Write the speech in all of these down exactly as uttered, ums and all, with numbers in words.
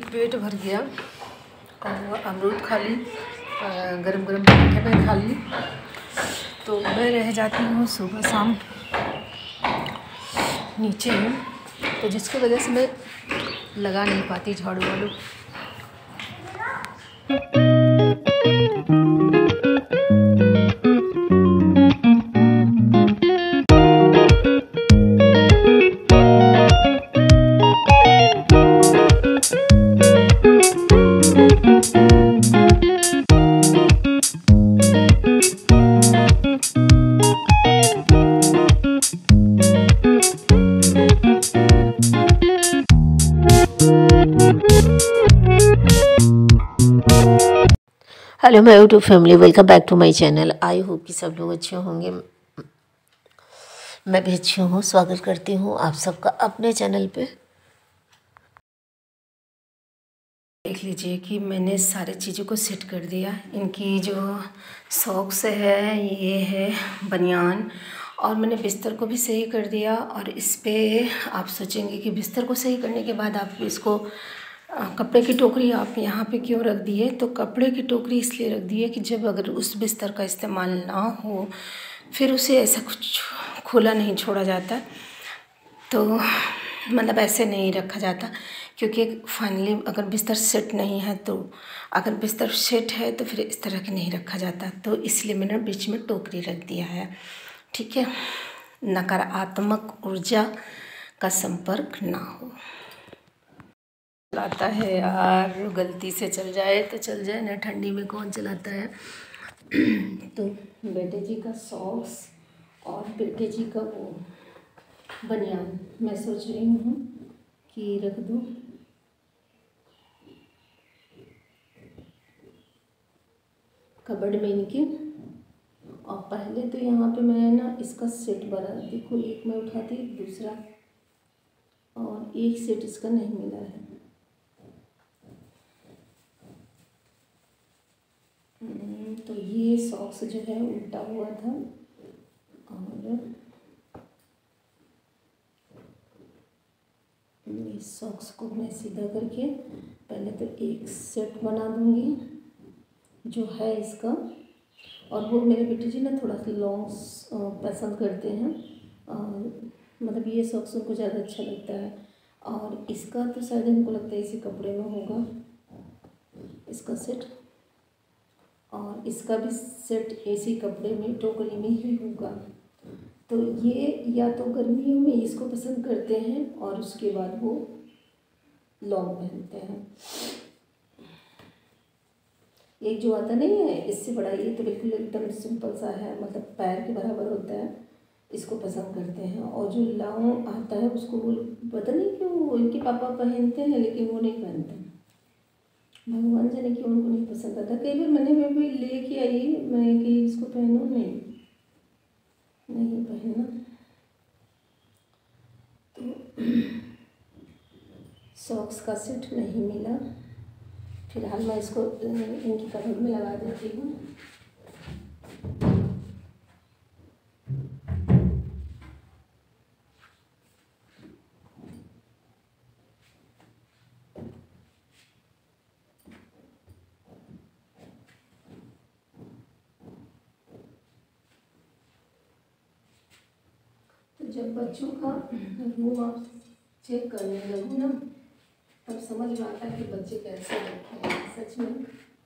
पेट भर गया और अमरूद खा ली, गरम गरम पराठे में खा ली, तो मैं रह जाती हूँ सुबह शाम नीचे ही, तो जिसकी वजह से मैं लगा नहीं पाती झाड़ू वाड़ू। Hello my YouTube family, welcome back to my channel. I hope कि सब लोग अच्छे होंगे। मैं भी अच्छी हूँ। स्वागत करती हूँ आप सबका अपने चैनल पे। देख लीजिए कि मैंने सारे चीज़ों को सेट कर दिया। इनकी जो सॉक्स है, ये है बनियान, और मैंने बिस्तर को भी सही कर दिया। और इस पे आप सोचेंगे कि बिस्तर को सही करने के बाद आप इसको कपड़े की टोकरी आप यहाँ पे क्यों रख दिए? तो कपड़े की टोकरी इसलिए रख दी है कि जब अगर उस बिस्तर का इस्तेमाल ना हो, फिर उसे ऐसा कुछ खुला नहीं छोड़ा जाता, तो मतलब ऐसे नहीं रखा जाता। क्योंकि फाइनली अगर बिस्तर सेट नहीं है, तो अगर बिस्तर सेट है तो फिर इस तरह के नहीं रखा जाता। तो इसलिए मैंने बीच में टोकरी रख दिया है, ठीक है, नकारात्मक ऊर्जा का संपर्क ना हो। चलाता है यार, गलती से चल जाए तो चल जाए ना, ठंडी में कौन चलाता है। तो बेटे जी का सॉक्स और बेटे जी का वो बनियान मैं सोच रही हूँ कि रख दूँ। कबर्ड में इनके। और पहले तो यहाँ पे मैं ना इसका सेट बना, देखो एक मैं उठाती दूसरा, और एक सेट इसका नहीं मिला है। तो ये सॉक्स जो है उल्टा हुआ था, और इस सॉक्स को मैं सीधा करके पहले तो एक सेट बना दूंगी जो है इसका। और वो मेरे बेटे जी ना थोड़ा सा लॉन्ग पसंद करते हैं, और मतलब ये सॉक्स उनको ज़्यादा अच्छा लगता है। और इसका तो शायद इनको लगता है इसी कपड़े में होगा इसका सेट, और इसका भी सेट इसी कपड़े में टोकरी में ही होगा। तो ये या तो गर्मियों में इसको पसंद करते हैं और उसके बाद वो लॉन्ग पहनते हैं। एक जो आता नहीं है इससे बड़ा, ये तो बिल्कुल एकदम सिंपल सा है, मतलब पैर के बराबर होता है, इसको पसंद करते हैं। और जो लॉन्ग आता है उसको वो पता नहीं क्यों इनके पापा पहनते हैं, लेकिन वो नहीं पहनते। भगवान जाने क्यों उनको नहीं पसंद आता। कई बार मैंने मैं भी लेके आई मैं कि इसको पहनो, नहीं नहीं पहनना। तो सॉक्स का सेट नहीं मिला, फिलहाल मैं इसको इनकी कपड़े में लगा देती हूँ। तो जब बच्चों का रूम आप चेक करने लगो ना, तब समझ में आता है कि बच्चे कैसे रखे हैं सच में।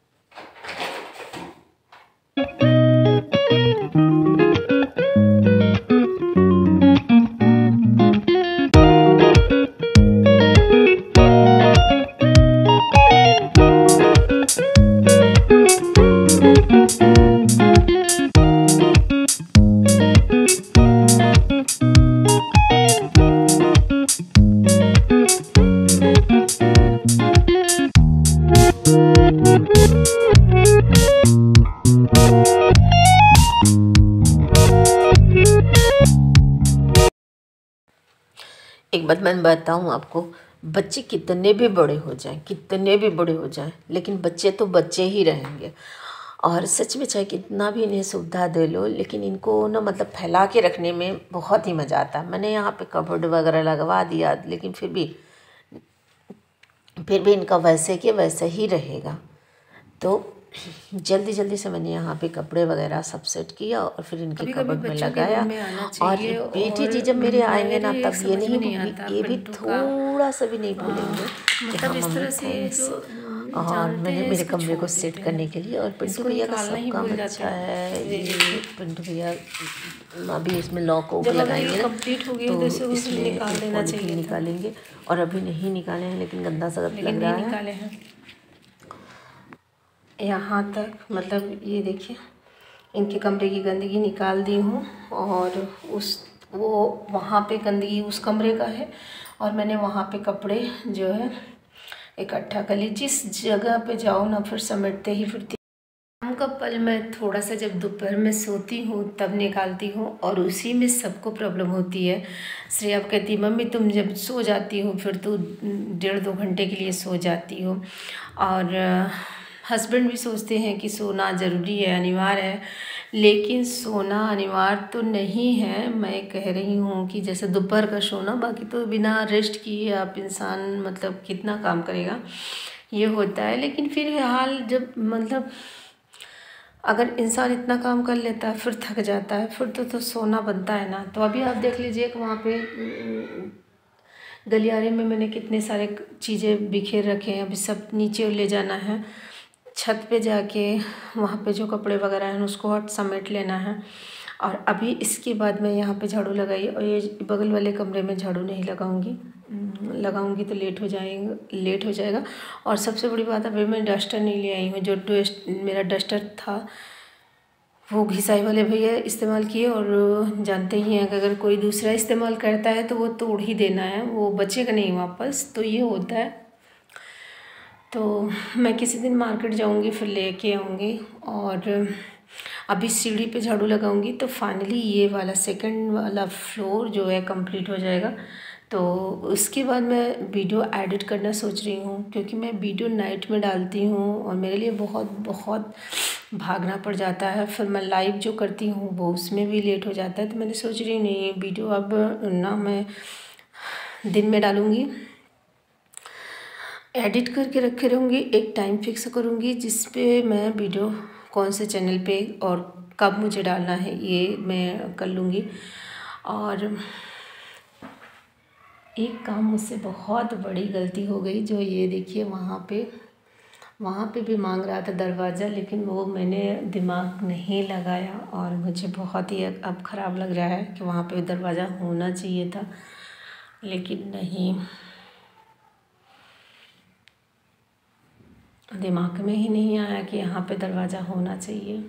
एक बात मैं बताऊँ आपको, बच्चे कितने भी बड़े हो जाएं, कितने भी बड़े हो जाएं, लेकिन बच्चे तो बच्चे ही रहेंगे। और सच में चाहे कितना भी इन्हें सुविधा दे लो, लेकिन इनको ना मतलब फैला के रखने में बहुत ही मज़ा आता है। मैंने यहाँ पे कबर्ड वगैरह लगवा दिया, लेकिन फिर भी फिर भी इनका वैसे के वैसे ही रहेगा। तो जल्दी जल्दी से मैंने यहाँ पे कपड़े वगैरह सब सेट किया और फिर इनके कभी कभी कबर्ड में बच्चों के लगाया। रूम में आना और चाहिए। बेटी और जी जब मेरे आएंगे ना मेरे तब ये समझ में नहीं नहीं आता ये भी पिंटू का, थोड़ा सा भी नहीं भूलेंगे कि मतलब हाँ इस मम्मी तरह से थैंक्स। जो और जानते मैंने हैं मेरे इसको कमरे छोड़ को सेट देते करने हैं, के लिए, और पिंटू इसको भैया का निकालना सब ही काम भूल जाते अच्छा हैं। है। ये ये देखिए, पिंटू भैया अभी इसमें लॉक वॉक जब अगर ये लगाएंगे ना कंप्लीट हो गया तो तो इसे उस इसमें निकाल एक देना पॉलीथीन चाहिए था, निकालेंगे। और अभी नहीं निकाले हैं लेकिन गंदा सा लेकिन लग नहीं रहा है। निकाले हैं। यहाँ तक मतलब ये देखिए इनके कमरे की गंदगी निकाल दी हूँ, और उस वो वहाँ पे गंदगी उस कमरे का है, और मैंने वहाँ पे कपड़े जो है इकट्ठा कर ली। जिस जगह पे जाओ ना फिर समेटते ही फिरती। शाम का पल मैं थोड़ा सा जब दोपहर में सोती हूँ तब निकालती हूँ, और उसी में सबको प्रॉब्लम होती है। श्रेया कहती मम्मी तुम जब सो जाती हो फिर तो डेढ़ दो घंटे के लिए सो जाती हो, और हस्बैंड भी सोचते हैं कि सोना ज़रूरी है, अनिवार्य है, लेकिन सोना अनिवार्य तो नहीं है। मैं कह रही हूँ कि जैसे दोपहर का सोना, बाकी तो बिना रेस्ट किए आप इंसान मतलब कितना काम करेगा, ये होता है। लेकिन फिर हाल जब मतलब अगर इंसान इतना काम कर लेता है फिर थक जाता है, फिर तो तो सोना बनता है ना। तो अभी आप देख लीजिए कि वहाँ पे गलियारे में मैंने कितने सारे चीज़ें बिखेर रखे हैं, अभी सब नीचे ले जाना है। छत पे जाके वहाँ पे जो कपड़े वगैरह हैं उसको हट समेट लेना है। और अभी इसके बाद मैं यहाँ पे झाड़ू लगाई, और ये बगल वाले कमरे में झाड़ू नहीं लगाऊंगी, लगाऊंगी तो लेट हो जाएगा लेट हो जाएगा। और सबसे बड़ी बात अभी मैं डस्टर नहीं ले आई हूँ। जो डस्ट मेरा डस्टर था वो घिसाई वाले भैया इस्तेमाल किए, और जानते ही हैं कि अगर कोई दूसरा इस्तेमाल करता है तो वो तोड़ ही देना है, वो बचेगा नहीं वापस, तो ये होता है। तो मैं किसी दिन मार्केट जाऊंगी फिर लेके आऊँगी, और अभी सीढ़ी पे झाड़ू लगाऊंगी तो फाइनली ये वाला सेकंड वाला फ्लोर जो है कंप्लीट हो जाएगा। तो उसके बाद मैं वीडियो एडिट करना सोच रही हूँ, क्योंकि मैं वीडियो नाइट में डालती हूँ और मेरे लिए बहुत बहुत भागना पड़ जाता है। फिर मैं लाइव जो करती हूँ वो उसमें भी लेट हो जाता है। तो मैंने सोच रही नहीं वीडियो अब ना मैं दिन में डालूँगी, एडिट करके रखे रहूँगी, एक टाइम फिक्स करूँगी जिस पे मैं वीडियो कौन से चैनल पे और कब मुझे डालना है ये मैं कर लूँगी। और एक काम मुझसे बहुत बड़ी गलती हो गई, जो ये देखिए वहाँ पे वहाँ पे भी मांग रहा था दरवाज़ा, लेकिन वो मैंने दिमाग नहीं लगाया, और मुझे बहुत ही अब ख़राब लग रहा है कि वहाँ पे दरवाज़ा होना चाहिए था, लेकिन नहीं, दिमाग में ही नहीं आया कि यहाँ पे दरवाज़ा होना चाहिए।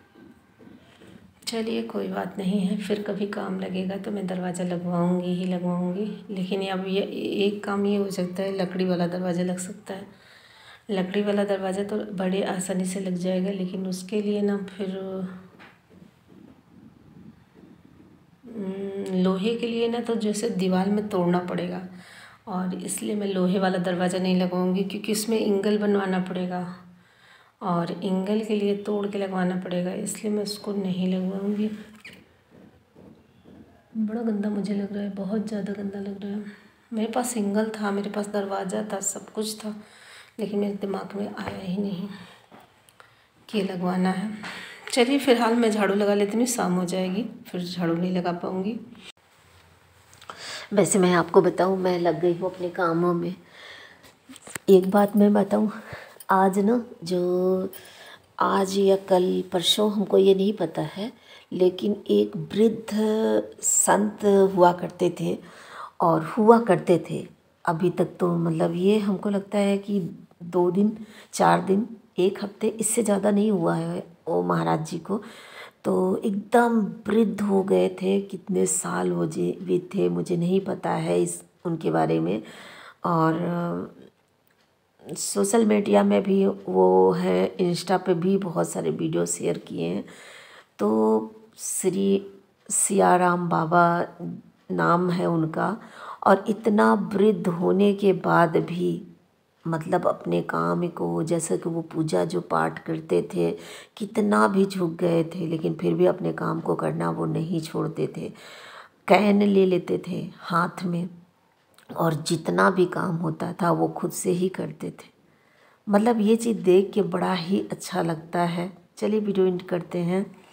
चलिए कोई बात नहीं है, फिर कभी काम लगेगा तो मैं दरवाज़ा लगवाऊंगी ही लगवाऊंगी। लेकिन अब ये एक काम ये हो सकता है, लकड़ी वाला दरवाज़ा लग सकता है। लकड़ी वाला दरवाज़ा तो बड़े आसानी से लग जाएगा, लेकिन उसके लिए ना फिर लोहे के लिए ना तो जैसे दीवार में तोड़ना पड़ेगा, और इसलिए मैं लोहे वाला दरवाज़ा नहीं लगवाऊंगी, क्योंकि उसमें एंगल बनवाना पड़ेगा और एंगल के लिए तोड़ के लगवाना पड़ेगा, इसलिए मैं उसको नहीं लगवाऊंगी। बड़ा गंदा मुझे लग रहा है, बहुत ज़्यादा गंदा लग रहा है। मेरे पास एंगल था, मेरे पास दरवाज़ा था, सब कुछ था, लेकिन मेरे दिमाग में आया ही नहीं कि लगवाना है। चलिए फ़िलहाल मैं झाड़ू लगा लेती हूँ, शाम हो जाएगी फिर झाड़ू नहीं लगा पाऊँगी। वैसे मैं आपको बताऊं, मैं लग गई हूँ अपने कामों में। एक बात मैं बताऊं, आज ना जो आज या कल परसों हमको ये नहीं पता है, लेकिन एक वृद्ध संत हुआ करते थे और हुआ करते थे अभी तक, तो मतलब ये हमको लगता है कि दो दिन चार दिन एक हफ्ते इससे ज़्यादा नहीं हुआ है वो महाराज जी को। तो एकदम वृद्ध हो गए थे, कितने साल हो जे भी थे मुझे नहीं पता है इस उनके बारे में। और सोशल मीडिया में भी वो है, इंस्टा पे भी बहुत सारे वीडियो शेयर किए हैं। तो श्री सियाराम बाबा नाम है उनका, और इतना वृद्ध होने के बाद भी मतलब अपने काम को, जैसे कि वो पूजा जो पाठ करते थे, कितना भी झुक गए थे, लेकिन फिर भी अपने काम को करना वो नहीं छोड़ते थे। कैन ले लेते थे हाथ में और जितना भी काम होता था वो खुद से ही करते थे। मतलब ये चीज़ देख के बड़ा ही अच्छा लगता है। चलिए वीडियो एंड करते हैं।